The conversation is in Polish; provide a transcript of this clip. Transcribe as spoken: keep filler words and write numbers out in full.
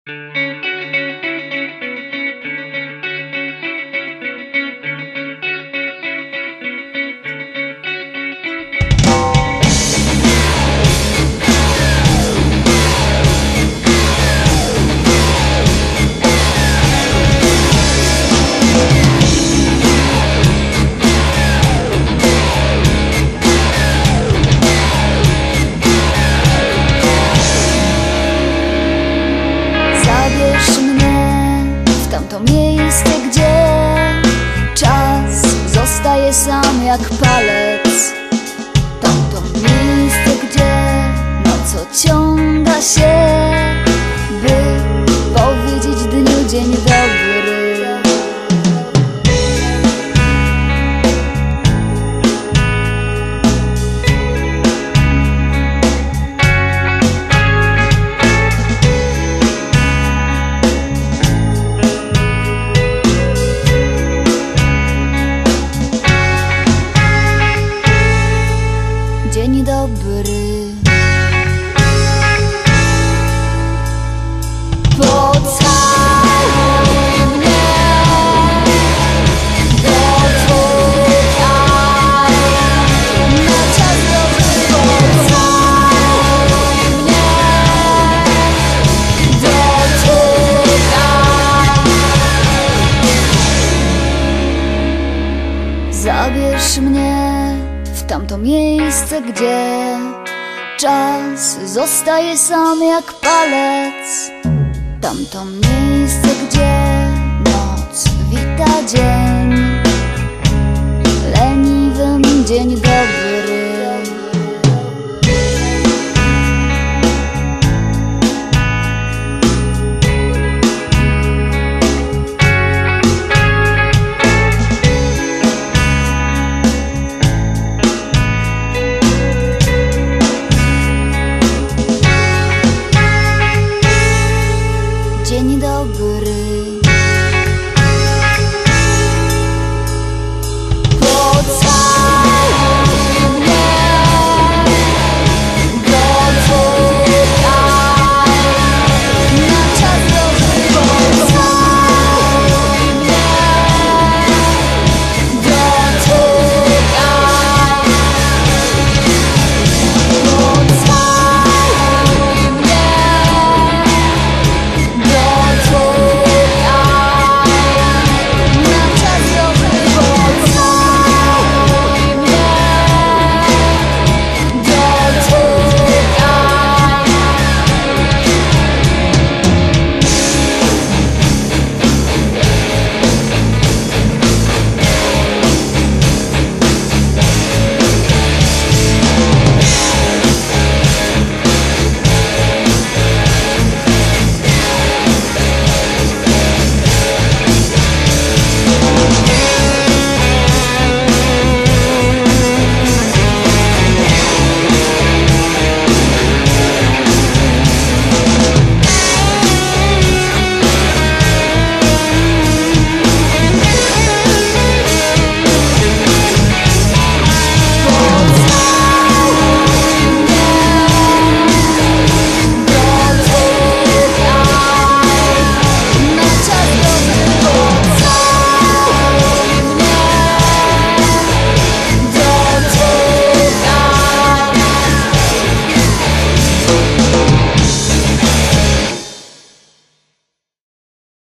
Zabierz mnie w tamto miejsce, gdzie czas zostaje sam jak palec. Tamto miejsce, gdzie noc ociąga się, by powiedzieć dniu dzień dobry. Dzień dobry. Pocałuj mnie, dotykaj, na czas dobry. Pocałuj mnie, dotykaj. Zabierz mnie w tamto miejsce, gdzie czas zostaje sam jak palec. Tamto miejsce, gdzie noc wita dzień, leniwym dzień dobry.